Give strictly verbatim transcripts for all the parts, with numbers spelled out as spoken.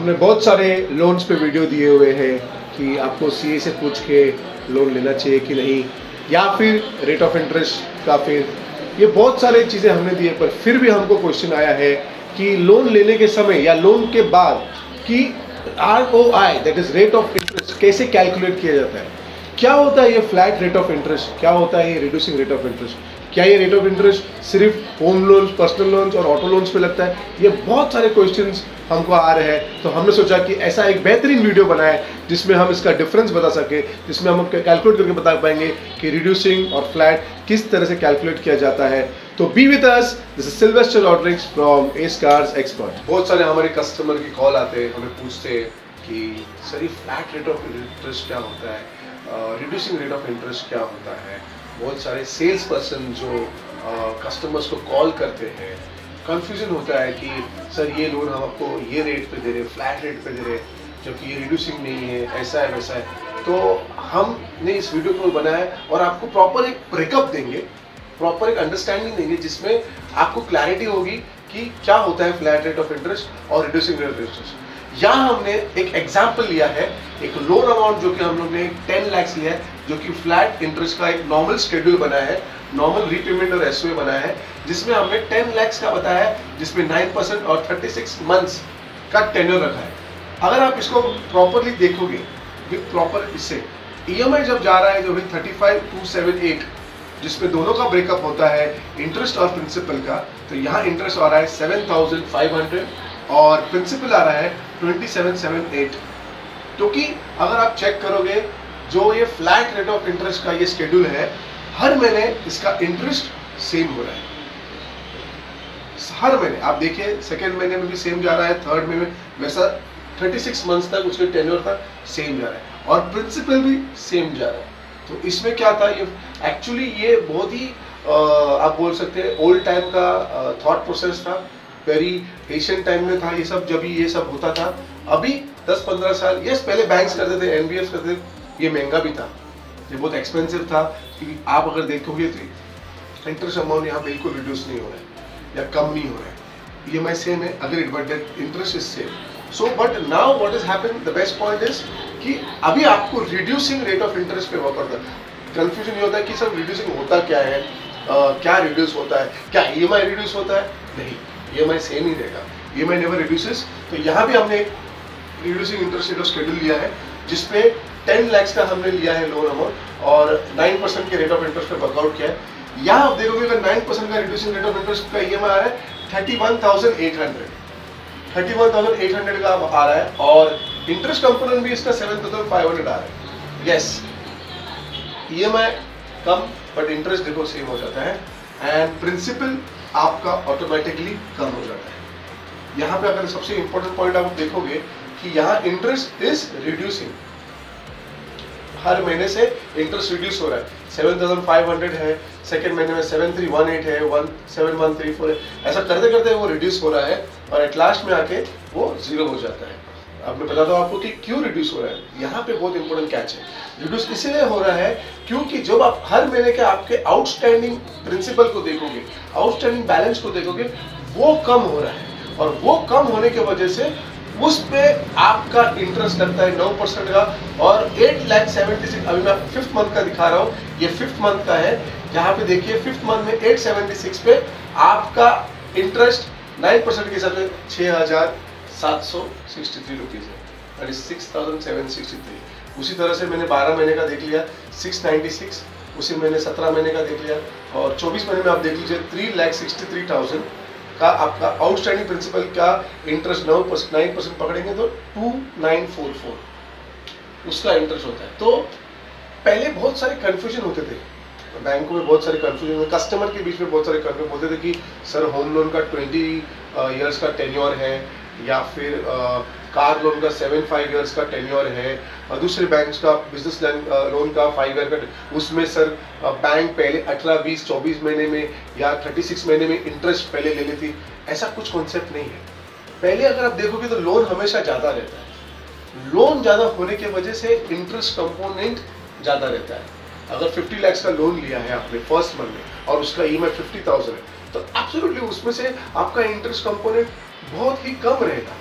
हमने बहुत सारे लोन्स पे वीडियो दिए हुए हैं कि आपको सीए से पूछ के लोन लेना चाहिए कि नहीं, या फिर रेट ऑफ इंटरेस्ट का, फिर ये बहुत सारे चीज़ें हमने दिए, पर फिर भी हमको क्वेश्चन आया है कि लोन लेने के समय या लोन के बाद कि R O I that is rate of interest कैसे कैलकुलेट किया जाता है। क्या होता है ये फ्लैट रेट ऑफ इंटरेस्ट, क्या होता है ये रिड्यूसिंग रेट ऑफ इंटरेस्ट, क्या ये रेट ऑफ इंटरेस्ट सिर्फ होम लोन्स, पर्सनल लोन्स और ऑटो लोन्स पे लगता है। ये बहुत सारे क्वेश्चंस हमको आ रहे हैं, तो हमने सोचा कि ऐसा एक बेहतरीन वीडियो बनाए जिसमें हम इसका डिफरेंस बता सके, जिसमें हम कैलकुलेट करके बता पाएंगे कि रिड्यूसिंग और फ्लैट किस तरह से कैलकुलेट किया जाता है। तो be with us, this is Sylvester Rodrigues from S cars expert. बहुत सारे हमारे कस्टमर की कॉल आते हैं, हमें पूछते हैं कि सर ये फ्लैट रेट ऑफ इंटरेस्ट क्या होता है, रिड्यूसिंग रेट ऑफ इंटरेस्ट क्या होता है। बहुत सारे सेल्स पर्सन जो कस्टमर्स uh, को कॉल करते हैं, कंफ्यूजन होता है कि सर ये लोन हम आपको ये रेट पे दे रहे, फ्लैट रेट पे दे रहे, जबकि ये रिड्यूसिंग नहीं है, ऐसा है वैसा है। तो हमने इस वीडियो को बनाया और आपको प्रॉपर एक ब्रेकअप देंगे, प्रॉपर एक अंडरस्टैंडिंग देंगे जिसमें आपको क्लैरिटी होगी कि क्या होता है फ्लैट रेट ऑफ इंटरेस्ट और रिड्यूसिंग रेट ऑफ इंटरेस्ट। यहाँ हमने एक एग्जाम्पल लिया है, एक लोन अमाउंट जो कि हम लोग ने टेन लैक्स लिया है, जो कि फ्लैट इंटरेस्ट का एक नॉर्मल शेड्यूल बनाया है, नॉर्मल रीपेमेंट और एसओए बनाया है, जिसमें हमने टेन लैक्स का बताया है, जिसमें नाइन परसेंट और थर्टी सिक्स मंथ्स का टेन्योर रखा है। अगर आप इसको प्रॉपरली देखोगे विद प्रॉपर, इससे ईएमआई जब जा रहा है जो भी thirty five two seven eight, जिसमें दोनों का ब्रेकअप होता है इंटरेस्ट और प्रिंसिपल का, तो यहाँ इंटरेस्ट आ रहा है सेवन थाउजेंड फाइव हंड्रेड और प्रिंसिपल आ रहा है ट्वेंटी सेवन सेवन एट। क्योंकि अगर आप चेक करोगे जो ये फ्लैट रेट ऑफ इंटरेस्ट का ये शेड्यूल है, हर महीने इसका इंटरेस्ट सेम हो रहा है, हर महीने आप देखिए, सेकेंड महीने में भी सेम जा रहा है, थर्ड में वैसा थर्टी सिक्स मंथ्स तक उसके टेन्योर तक सेम जा रहा है और प्रिंसिपल भी सेम जा रहा है। तो इसमें क्या था, ये एक्चुअली ये बहुत ही आप बोल सकते हैं ओल्ड टाइम का थॉट प्रोसेस था, वेरी एशियन टाइम में था ये सब, जब ये सब होता था। अभी दस पंद्रह साल, यस पहले बैंक्स करते थे, एनबीएफ करते थे, ये महंगा भी था, ये बहुत एक्सपेंसिव था, क्योंकि आप अगर देखोगे तो इंटरेस्ट अमाउंट यहाँ बिल्कुल रिड्यूस नहीं हो रहा है या कम नहीं हो रहा है, ई एम आई सेम है, अगर but that interest is same. So but now what is happen, the best point is कि अभी आपको रिड्यूसिंग रेट ऑफ इंटरेस्ट पे वर्क करता है। कंफ्यूजन ये होता है कि सर रिड्यूसिंग होता क्या है, uh, क्या रिड्यूस होता है, क्या ई एम आई रिड्यूस होता है? नहीं, ई एम आई सेम ही रहेगा, E M I never reduces. तो यहाँ भी हमने reducing interest rate of schedule लिया है, जिसपे टेन लैक्स का हमने लिया है लोन अमाउंट और नाइन परसेंट के रेट ऑफ इंटरेस्ट पे वर्कआउट किया है। यहाँ आप देखोगे अगर नाइन परसेंट का रिड्यूसिंग रेट ऑफ इंटरेस्ट का ई एम आई आ रहा है thirty one thousand eight hundred, thirty one thousand eight hundred का आ रहा है और इंटरेस्ट कंपोनेंट भी इसका सेवन थाउजेंड फाइव हंड्रेड आ रहा है। यस, ई एम आई कम बट इंटरेस्ट देखो सेम हो जाता है एंड प्रिंसिपल आपका ऑटोमेटिकली कम हो जाता है। यहाँ पे अगर सबसे इंपॉर्टेंट पॉइंट आप देखोगे कि यहाँ इंटरेस्ट इज रिड्यूसिंग, हर महीने से इंटरेस्ट रिड्यूस हो रहा है, सेवन थाउजेंड फाइव हंड्रेड है, सेकेंड महीने में सेवन थ्री वन एट है, one seven one three four है, ऐसा करते करते वो रिड्यूस हो रहा है और एट लास्ट में आके वो जीरो हो जाता है। आपने बता दो आपको कि क्यों रिड्यूस हो रहा है, यहाँ पे बहुत इंपॉर्टेंट कैच है। रिड्यूस इसलिए हो रहा है क्योंकि जब आप हर महीने के आपके आउटस्टैंडिंग प्रिंसिपल को देखोगे, आउटस्टैंडिंग बैलेंस को देखोगे, वो कम हो रहा है और वो कम होने की वजह से उस पे आपका इंटरेस्ट लगता है नौ परसेंट का और एट लाख सेवेंटी सिक्स, अभी मैं फिफ्थ मंथ का दिखा रहा हूँ, ये फिफ्थ मंथ का है। यहाँ पे देखिए फिफ्थ मंथ में एट सेवेंटी सिक्स पे आपका इंटरेस्ट नाइन परसेंट के हिसाब से छः हजार सात सौ सिक्सटी थ्री रुपीज़ है, six thousand seven sixty three. उसी तरह से मैंने बारह महीने का देख लिया सिक्स नाइन्टी सिक्स, उसी महीने सत्रह महीने का देख लिया और चौबीस महीने में आप देख लीजिए three lakh sixty three thousand का आपका आउटस्टैंडिंग प्रिंसिपल का इंटरेस्ट नौ परसेंट नाइन परसेंट पकड़ेंगे तो टू नाइन फोर फोर उसका इंटरेस्ट होता है। तो पहले बहुत सारे कन्फ्यूजन होते थे, बैंकों में बहुत सारे कन्फ्यूजन, कस्टमर के बीच में बहुत सारे कन्फ्यूजन बोलते थे कि सर होम लोन का ट्वेंटी इयर्स का टेन्योर है या फिर कार लोन का सेवन फाइव इयर्स का टेन्योर है और दूसरे बैंक्स का बिजनेस लोन का फाइव ईयर का, उसमें सर बैंक पहले अठारह बीस चौबीस महीने में या थर्टी सिक्स महीने में इंटरेस्ट पहले ले लेती। ऐसा कुछ कॉन्सेप्ट नहीं है। पहले अगर आप देखोगे तो लोन हमेशा ज़्यादा रहता है, लोन ज़्यादा होने की वजह से इंटरेस्ट कंपोनेंट ज़्यादा रहता है। अगर फिफ्टी लाख का लोन लिया है आपने फर्स्ट मंथ में और उसका E M I fifty thousand है तो एब्सोल्युटली उसमें से आपका इंटरेस्ट कंपोनेंट बहुत ही कम रहेगा।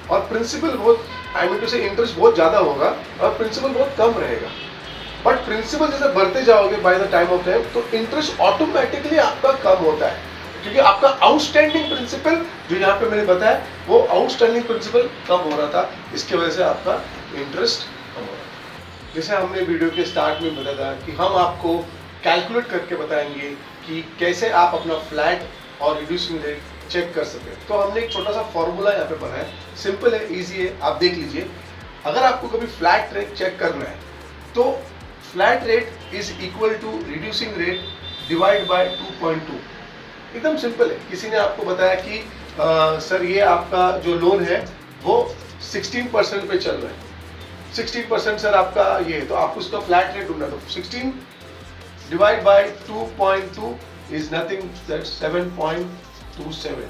और प्रिंसिपल बहुत, आई मीन टू से इंटरेस्ट बहुत ज़्यादा होगा और प्रिंसिपल बहुत कम रहेगा। बट प्रिंसिपल जैसे बढ़ते जाओगे by the time of time तो इंटरेस्ट ऑटोमेटिकली आपका कम होता है, क्योंकि आपका आउटस्टैंडिंग प्रिंसिपल जो यहाँ पे मैंने बताया वो आउटस्टैंडिंग प्रिंसिपल कम हो रहा था, इसकी वजह से आपका इंटरेस्ट कम हो रहा था। जैसे हमने वीडियो के स्टार्ट में बताया था कि हम आपको कैलकुलेट करके बताएंगे कि कैसे आप अपना फ्लैट और रिड्यूसिंग रेट चेक कर सके। तो हमने एक छोटा सा फॉर्मूला यहाँ पे बनाया, सिंपल है, इजी है, आप देख लीजिए। अगर आपको कभी फ्लैट रेट चेक करना है तो flat rate is equal to reducing rate divide by two point two. एकदम सिंपल है। किसी ने आपको बताया कि आ, सर ये आपका जो लोन है वो सिक्सटीन परसेंट पे चल रहा है, सिक्सटीन परसेंट सर आपका ये है, तो आपको उसका फ्लैट रेट ढूंढना, तो sixteen divide by two point two is nothing that seven point two seven.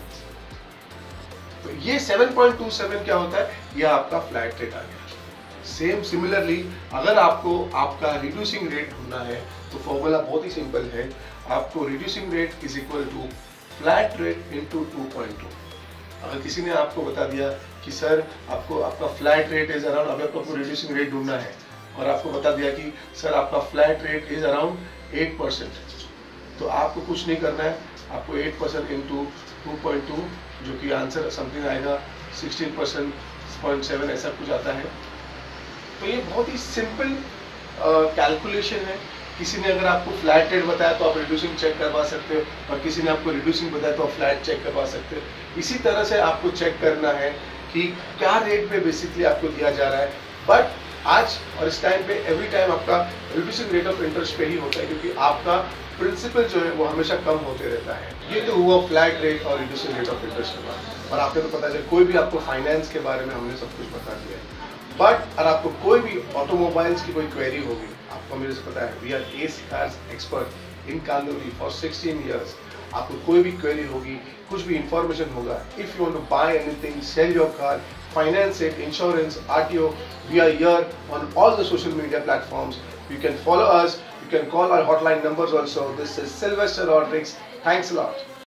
तो ये सेवन पॉइंट टू सेवन क्या होता है, ये आपका फ्लैट रेट आ गया। सेम सिमिलरली अगर आपको आपका रिड्यूसिंग रेट ढूंढना है तो फॉर्मूला बहुत ही सिंपल है, आपको reducing rate is equal to flat rate into two point two. अगर किसी ने आपको बता दिया कि सर आपको आपका फ्लैट रेट इज अराउंड, अगर आपको रिड्यूसिंग रेट ढूंढना है और आपको बता दिया कि सर आपका flat rate is around eight percent, तो आपको कुछ नहीं करना है, आपको eight percent into two point two जो कि आंसर समथिंग आएगा सिक्सटीन परसेंट पॉइंट सेवन ऐसा कुछ आता है। तो ये बहुत ही सिंपल कैलकुलेशन है। किसी ने अगर आपको फ्लैट रेट बताया तो आप रिड्यूसिंग चेक करवा सकते हो, और किसी ने आपको रिड्यूसिंग बताया तो आप फ्लैट चेक करवा सकते हो। इसी तरह से आपको चेक करना है कि क्या रेट पे बेसिकली आपको दिया जा रहा है। बट आज और इस टाइम पे एवरी टाइम आपका रिड्यूसिंग रेट ऑफ इंटरेस्ट पे ही होता है, क्योंकि आपका प्रिंसिपल जो है वो हमेशा कम होते रहता है। ये तो हुआ फ्लैट रेट और रिड्यूसिंग रेट ऑफ इंटरेस्ट के बारे, और आपको तो पता है कोई भी आपको फाइनेंस के बारे में हमने सब कुछ बता दिया है। बट अगर आपको कोई भी ऑटोमोबाइल्स की कोई क्वेरी होगी, आपको मेरे से पता है we are AC cars expert in Candolim for sixteen years. आपको कोई भी क्वेरी होगी, कुछ भी इंफॉर्मेशन होगा, if you want to buy anything, sell your car, finance it, insurance, RTO, we are here on all the social media platforms. You can follow us, you can call our hotline numbers also. This is Sylvester Rodrigues. Thanks a lot.